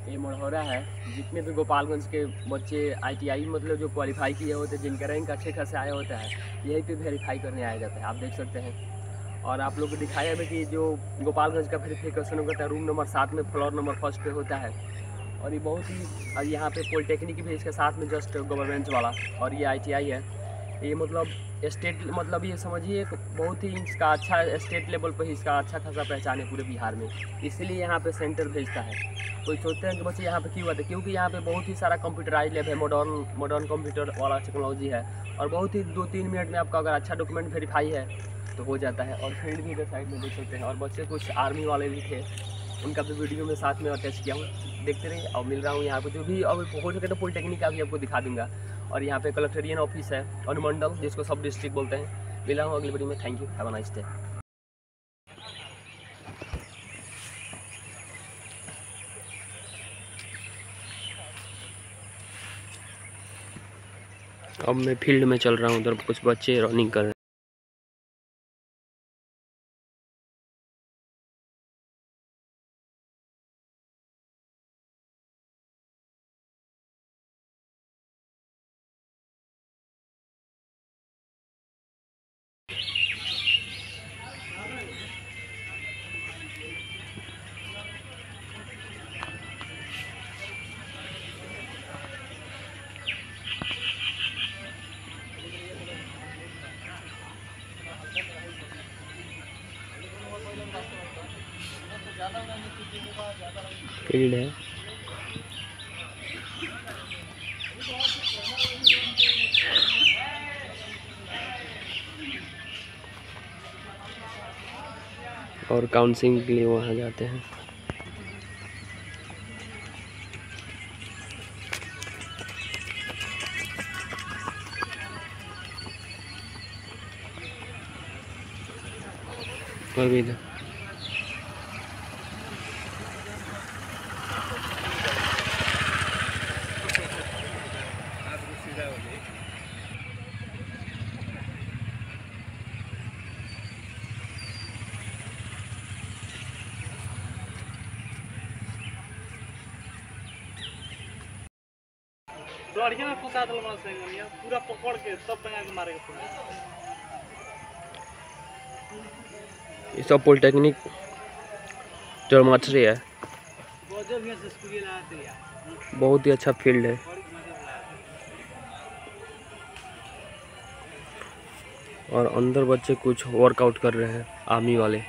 ये मढ़ौरा है। जितने भी गोपालगंज के बच्चे ITI मतलब जो क्वालिफाई किए होते हैं, जिनका रैंक अच्छे खासे आया होता है, यहीं पे वेरीफाई करने आया जाता है। आप देख सकते हैं। और आप लोग को दिखाया है कि जो गोपालगंज का वेरिफिकेशन होता है रूम नंबर 7 में फ्लोर नंबर 1 पे होता है। और ये बहुत ही, और यहाँ पे पॉलिटेक्निक भी इसके साथ में जस्ट गवर्नमेंट वाला, और ये ITI है। ये मतलब स्टेट, मतलब ये समझिए बहुत ही इसका अच्छा स्टेट लेवल पर ही इसका अच्छा खासा पहचान है पूरे बिहार में, इसीलिए यहाँ पे सेंटर भेजता है। कोई सोचते हैं कि बच्चे यहाँ पे क्यों आते हैं, क्योंकि यहाँ पे बहुत ही सारा कंप्यूटराइज लैब है, मॉडर्न कंप्यूटर वाला टेक्नोलॉजी है। और बहुत ही 2-3 मिनट में आपका अगर अच्छा डॉक्यूमेंट वेरीफाई है तो हो जाता है। और फील्ड भी इधर साइड में देख सकते हैं। और बच्चे कुछ आर्मी वाले भी थे, उनका भी वीडियो में साथ में अटैच किया हूँ, देखते रहिए। और मिल रहा हूँ यहाँ पे जो भी, और हो सके तो पॉलिटेक्निक का भी आपको दिखा दूँगा। और यहाँ पे कलेक्टेरियन ऑफिस है, अनुमंडल जिसको सब डिस्ट्रिक्ट बोलते हैं। मिला हूँ अगली वीडियो में। Thank you, have a nice day. अब मैं फील्ड में चल रहा हूँ, उधर कुछ बच्चे रनिंग कर रहे हैं। फील्ड है। और काउंसलिंग के लिए वहाँ जाते हैं। और भी इधर लड़कियां में फंसा दल पूरा पकड़ के सब बना के मारे के। ये सब पॉलिटेक्निक जलमाछरी है। बहुत ही अच्छा फील्ड है। और अंदर बच्चे कुछ वर्कआउट कर रहे हैं, आर्मी वाले।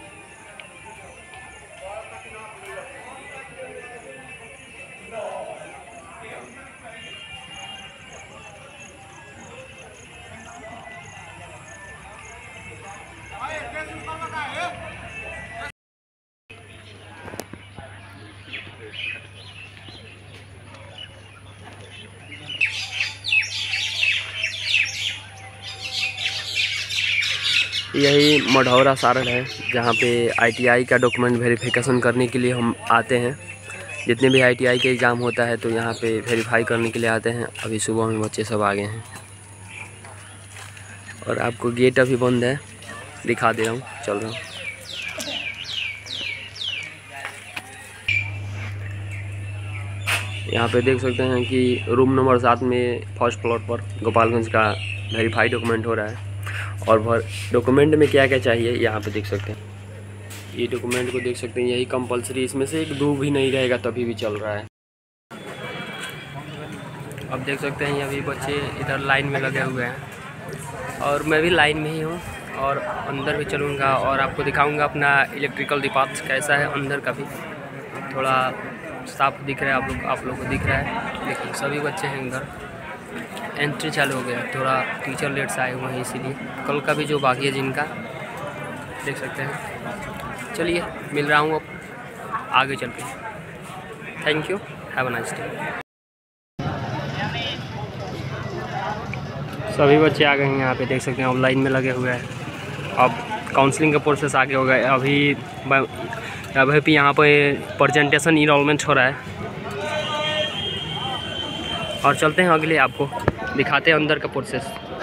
यही मढ़ौरा सारण है, जहाँ पे ITI का डॉक्यूमेंट वेरिफिकेशन करने के लिए हम आते हैं। जितने भी ITI के एग्ज़ाम होता है तो यहाँ पे वेरीफाई करने के लिए आते हैं। अभी सुबह में बच्चे सब आ गए हैं। और आपको गेट अभी बंद है, दिखा दे रहा हूँ, चल रहा हूँ। यहाँ पे देख सकते हैं कि रूम नंबर 7 में फर्स्ट फ्लोर पर गोपालगंज का वेरीफाई डॉक्यूमेंट हो रहा है। और डॉक्यूमेंट में क्या क्या चाहिए यहाँ पे देख सकते हैं। ये डॉक्यूमेंट को देख सकते हैं, यही कंपलसरी, इसमें से एक दो भी नहीं रहेगा तभी भी चल रहा है। अब देख सकते हैं अभी बच्चे इधर लाइन में लगे हुए हैं और मैं भी लाइन में ही हूँ। और अंदर भी चलूँगा और आपको दिखाऊँगा अपना इलेक्ट्रिकल डिपार्टमेंट कैसा है। अंदर का भी थोड़ा साफ दिख रहा है, आप लोग को दिख रहा है। देखिए सभी बच्चे हैं उधर। एंट्री चालू हो गया, थोड़ा टीचर लेट से आए हुए हैं इसीलिए। कल का भी जो बाकी है जिनका, देख सकते हैं। चलिए मिल रहा हूँ अब आगे चल के। Thank you, have a nice day. सभी बच्चे आ गए हैं यहाँ पे, देख सकते हैं। अब लाइन में लगे हुए हैं। अब काउंसलिंग का प्रोसेस आगे हो गया। अभी भी यहाँ पे प्रेजेंटेशन इनरोलमेंट हो रहा है। और चलते हैं अगले, आपको दिखाते हैं अंदर का प्रोसेस।